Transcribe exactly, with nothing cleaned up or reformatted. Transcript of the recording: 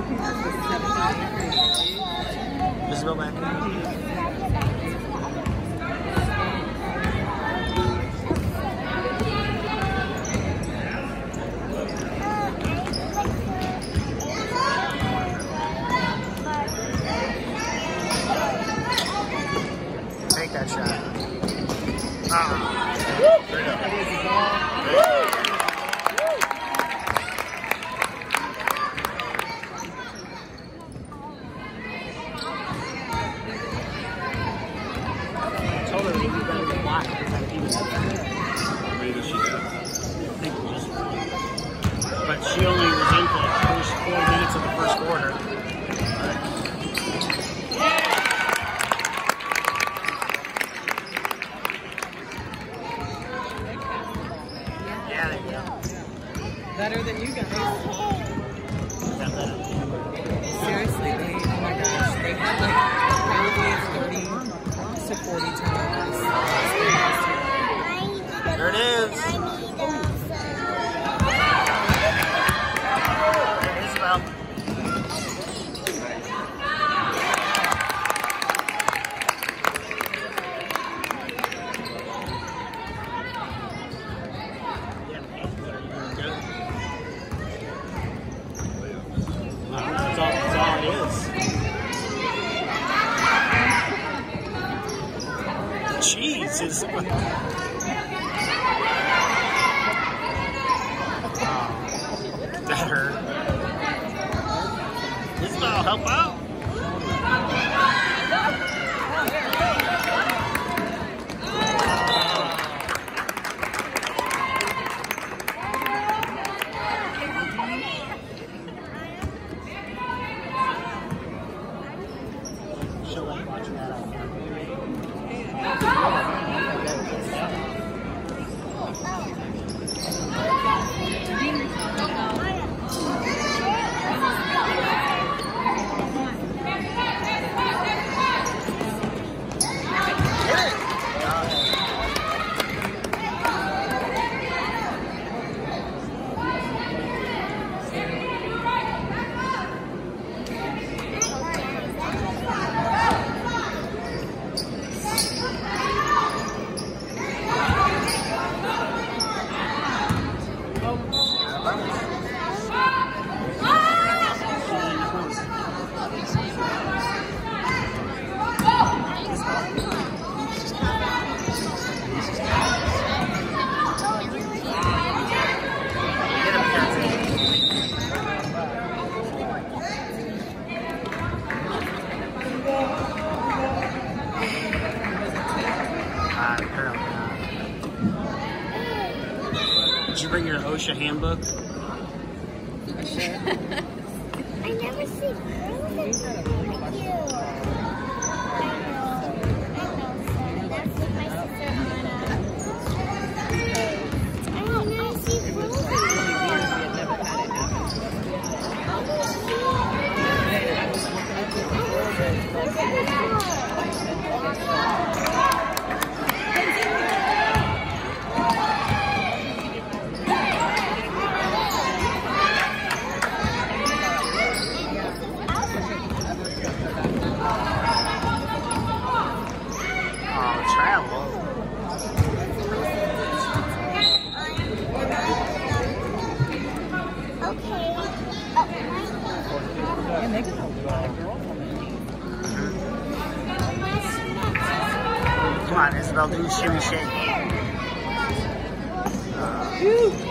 Isabel back. Take that shot. Ah. There you go. But she only was in for the first four minutes of the first quarter. Yeah, there you go. Better than you guys. Seriously, they, oh my gosh, they had like probably thirty to forty turnovers. There it is. Isabel. That's all, that's all it is. Jeez, is that hurt. Isabel, help out. She'll like watching that out there. Did you bring your OSHA handbook? I never see girls in like you. I know. I know, sir. That's with my sister Anna. I never see girls in Come on, Isabel, do your shimmy shake. Uh,